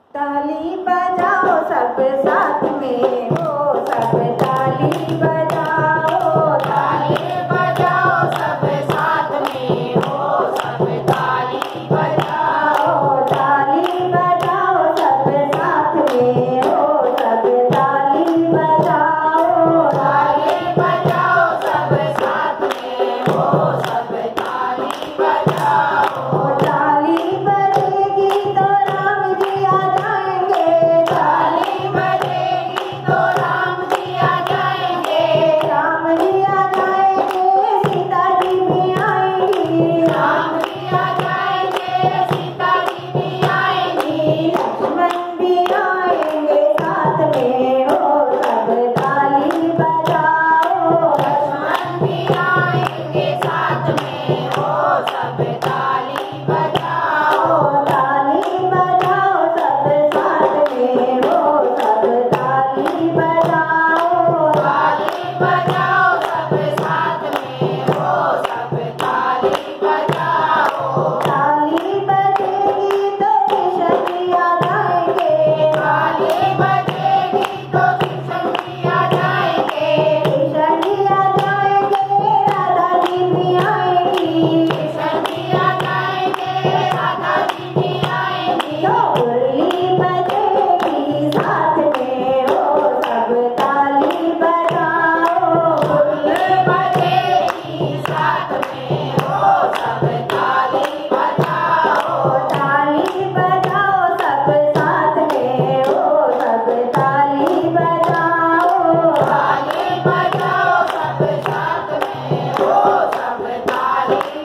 ताली बजाओ सब साथ में हो, सब ताली बजाओ, ताली बजाओ सब साथ में हो, सब ताली बजाओ, ताली बजाओ सब साथ में हो, सब ताली बजाओ, ताली बजाओ सब साथ में हो, सब ताली बजाओ। ताली बजेगी तो राम जी आ जाएंगे, ताली बजेगी तो राम जी आ जाएंगे, राम जी आ जाएंगे, सीता जी भी आएंगी, राम जी आ जाएंगे, सीता जी भी आएंगी, लक्ष्मण भी आएंगे साथ में हो, सब ताली बजाओ, लक्ष्मण भी आएंगे साथ में हो, सब ताली बजाओ, ताली बजाओ सब साथ में हो, सब ताली बजाओ, ताली बजाओ सब साथ में हो, सब ताली बजाओ। ताली बजेगी तो कृष्ण जी आ जाएंगे, ताली बजेगी तो कृष्ण जी आ जाएंगे, कृष्ण जी आ जाएंगे, राधा जी भी आएंगी, कृष्ण जी आ जाएंगे, राधा जी भी आएंगी। तो मुरली बजेगी साथ में हो, सब ताली बजाओ, मुरली बजेगी साथ में हो, सब ताली बजाओ, ताली बजाओ सब साथ में हो, सब ताली बजाओ, ताली बजाओ सब साथ में हो, सब ताली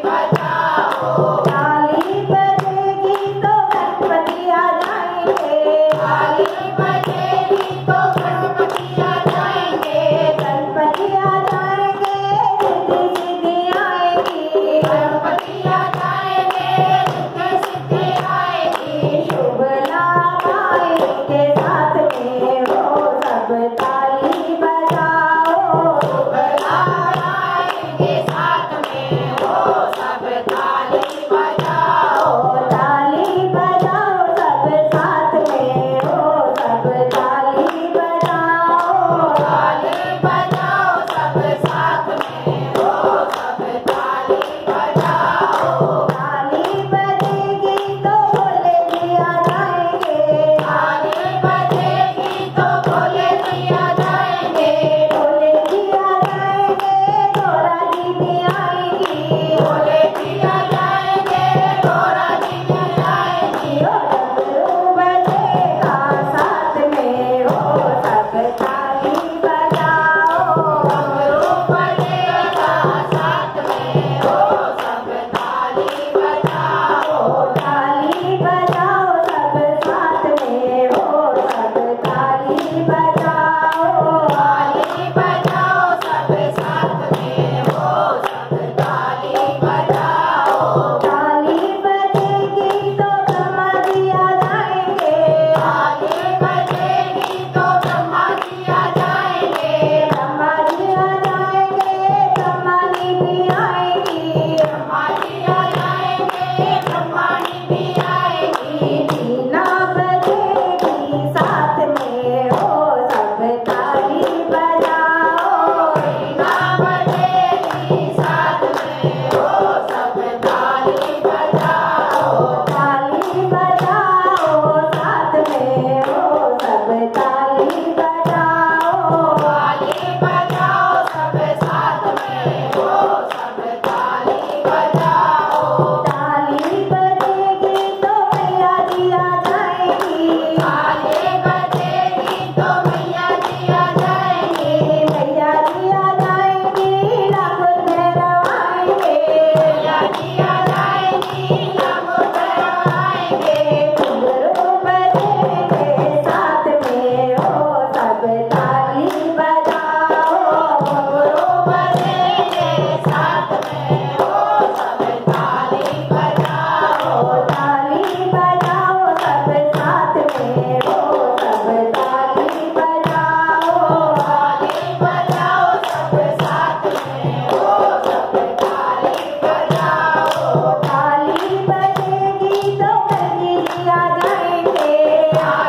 बजाओ। ताली बजेगी तो गणपति आ जाएंगे, ताली बजेगी तो गणपति आ जाएंगे, गणपति आ जाएंगे, रिद्धि सिद्धि आएगी, गणपति आ जाएंगे, रिद्धि सिद्धि आएगी, शुभ लाभ आएंगे साथ में हो, सब ताली बजाओ, शुभ लाभ आएंगे साथ में हो, सब ताली बजाओ, ताली बजाओ सब साथ में हो, सब प्यार